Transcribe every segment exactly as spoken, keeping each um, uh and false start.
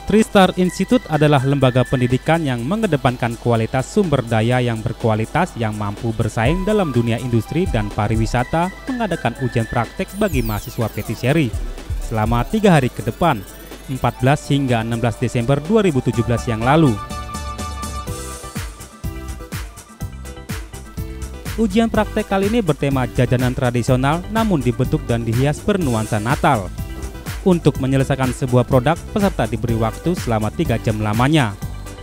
Tristar Institute adalah lembaga pendidikan yang mengedepankan kualitas sumber daya yang berkualitas yang mampu bersaing dalam dunia industri dan pariwisata, mengadakan ujian praktek bagi mahasiswa petisserie selama tiga hari ke depan, empat belas hingga enam belas Desember dua ribu tujuh belas yang lalu. Ujian praktek kali ini bertema jajanan tradisional namun dibentuk dan dihias bernuansa Natal. Untuk menyelesaikan sebuah produk, peserta diberi waktu selama tiga jam lamanya.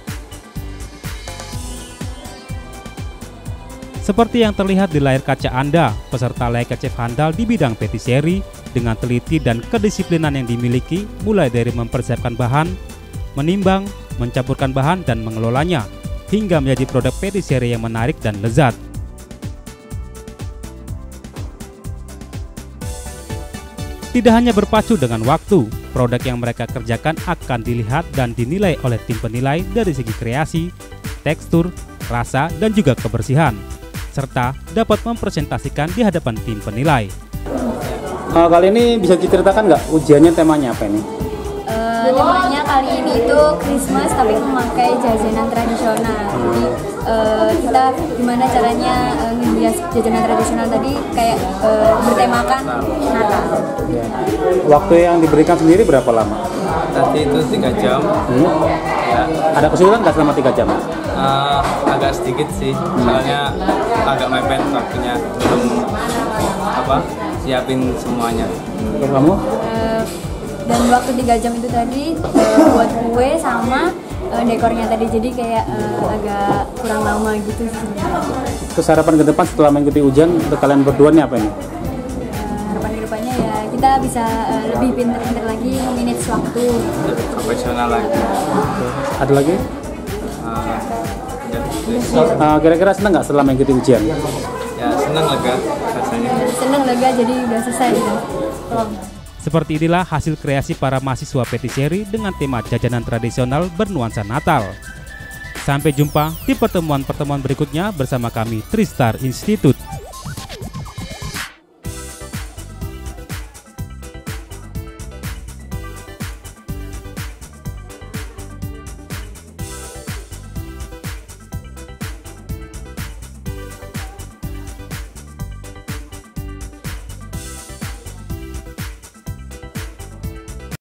Seperti yang terlihat di layar kaca Anda, peserta layaknya chef handal di bidang petisserie dengan teliti dan kedisiplinan yang dimiliki, mulai dari mempersiapkan bahan, menimbang, mencampurkan bahan dan mengelolanya, hingga menjadi produk petisserie yang menarik dan lezat. Tidak hanya berpacu dengan waktu, produk yang mereka kerjakan akan dilihat dan dinilai oleh tim penilai dari segi kreasi, tekstur, rasa, dan juga kebersihan, serta dapat mempresentasikan di hadapan tim penilai. Uh, kali ini bisa diceritakan nggak ujiannya temanya apa ini? Uh, temanya kali ini itu Christmas tapi memakai jajanan tradisional. Jadi uh, kita gimana caranya uh, ngehias jajanan tradisional tadi kayak uh, bertemakan Natal. Ya. Waktu yang diberikan sendiri berapa lama? Tadi itu tiga jam. Hmm. Ya. Ada kesulitan nggak selama tiga jam? Uh, agak sedikit sih, soalnya agak mepet waktunya, belum apa siapin semuanya. Untuk kamu? Uh, dan waktu tiga jam itu tadi uh, buat kue sama uh, dekornya tadi, jadi kayak uh, agak kurang lama gitu sih. Terus harapan ke depan setelah mengikuti ujian untuk kalian berdua nih apa ini? Uh, harapan ke depannya ya kita bisa uh, lebih pintar-pintar lagi memanage waktu. Lebih profesional lagi. Ada lagi? Uh, ya, Uh, kira-kira senang nggak setelah mengikuti ujian? ya senang lega rasanya. Seneng lega jadi udah selesai gitu. Oh. Seperti inilah hasil kreasi para mahasiswa petisserie dengan tema jajanan tradisional bernuansa Natal. Sampai jumpa di pertemuan-pertemuan berikutnya bersama kami Tristar Institute.